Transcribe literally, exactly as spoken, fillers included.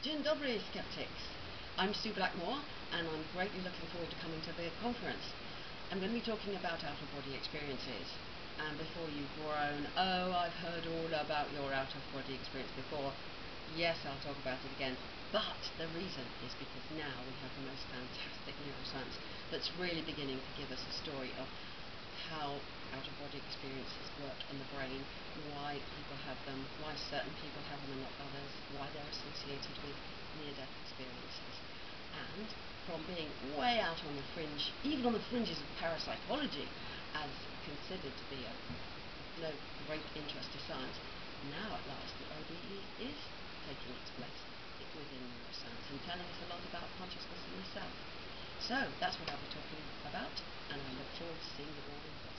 Dzień dobry, skeptics. I'm Sue Blackmore, and I'm greatly looking forward to coming to the conference. I'm going to be talking about out-of-body experiences. And before you groan, oh, I've heard all about your out-of-body experience before. Yes, I'll talk about it again. But the reason is because now we have the most fantastic neuroscience that's really beginning to give us a story of how out-of-body experiences work in the brain, why people have them, why certain people have them and not others, why they're associated with near-death experiences. And from being way out on the fringe, even on the fringes of parapsychology, as considered to be of no great interest to science, now at last the O B E is taking its place within neuroscience and telling us a lot about consciousness in the self. So that's what I'll be talking about, and I look forward to seeing you all in